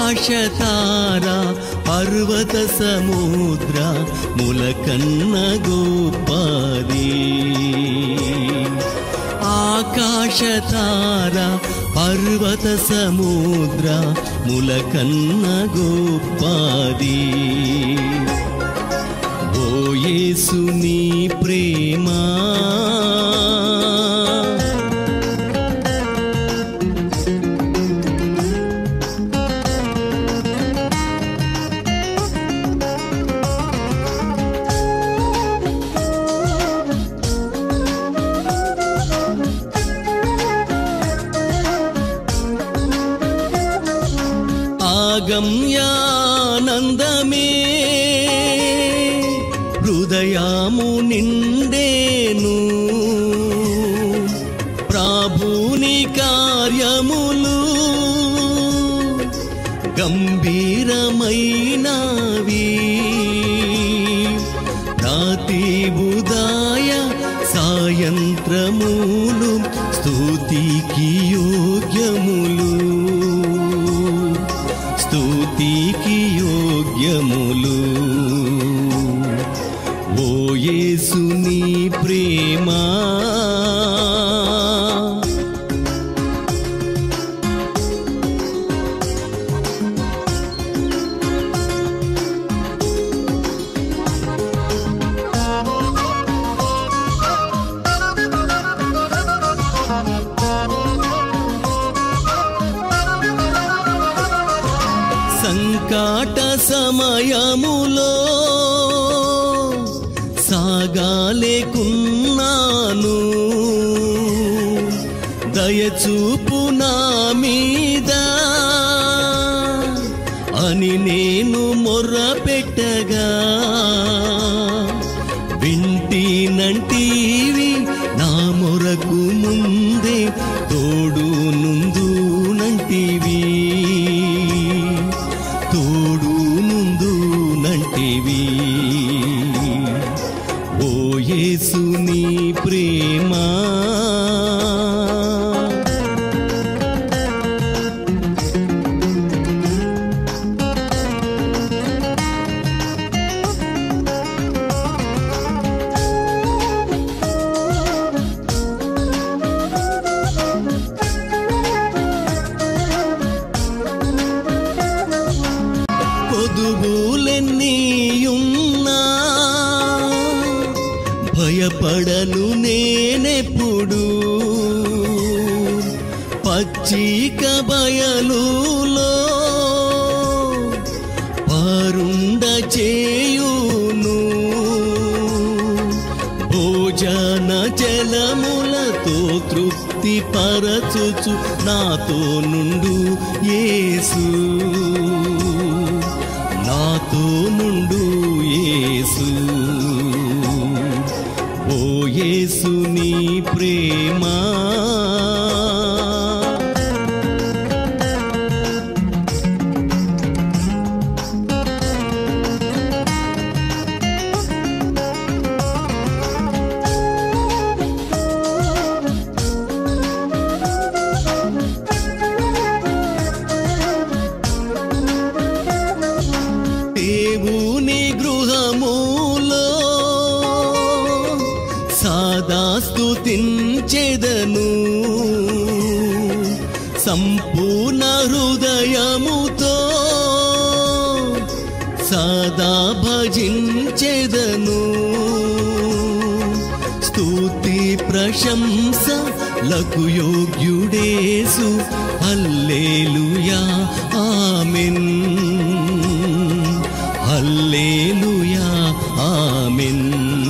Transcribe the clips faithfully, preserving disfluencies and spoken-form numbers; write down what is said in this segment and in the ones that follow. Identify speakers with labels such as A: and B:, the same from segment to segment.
A: ఆకాశతార పర్వత సముద్ర ములకన్న గోపాది ఆకాశతార పర్వత సముద్ర ములకన్న గోపాది ఓ యేసు నీ ప్రేమ గమ్యానందమే హృదయము నిండేను ప్రభుని కార్యములు గంభీరమైనవి రాతి ఉదయ సాయంత్రములు స్తుతికి యోగ్యములు స్తుతికి యోగ్యములు ఓ యేసు నీ ప్రేమ సంకట సమయములో సాగాలేకున్నాను దయచూపు నా మీద అని నేను మొర్రపెట్టగా వింటినంటివి నా మొరకు ముందే తోడు నుందు నంటివి తోడు నుందు నంటివి ఓ యేసు నీ ప్రేమ పొదుగులెన్నియున్నా భయపడను నేనెప్పుడు పచ్చిక బయలులో పరుండ చేయును భోజన జలములతో తృప్తి పరచుచు నాతో నుండు యేసు నాతో నుండు యేసు ఓ యేసు నీ ప్రేమ దేవుని గృహములో సదా స్తుతించెదను సంపూర్ణ హృదయముతో సదా భజించెదను స్తుతి ప్రశంస లకు యోగ్యుడేసు హల్లెలూయా ఆమేన్ హల్లెలూయా ఆమేన్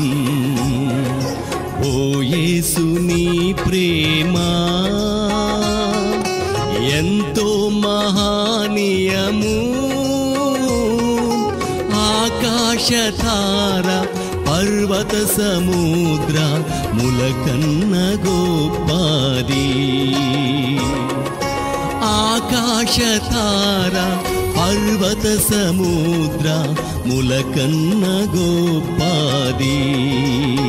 A: ఓ యేసు నీ ప్రేమ ఎంతో మహనీయము ఆకాశతార పర్వత సముద్ర ములకన్న గోపాది ఆకాశతార పర్వత సముద్ర ములకన్న గోపాది